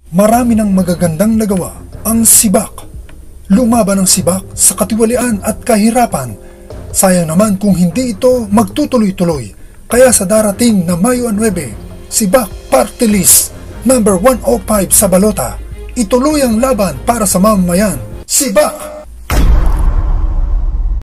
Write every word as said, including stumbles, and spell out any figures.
Marami ng magagandang nagawa ang Sibak. Lumaban ang Sibak sa katiwalian at kahirapan. Sayang naman kung hindi ito magtutuloy-tuloy. Kaya sa darating na Mayo nine, Sibak Party List number one oh five sa balota, ituloy ang laban para sa mamamayan. Sibak!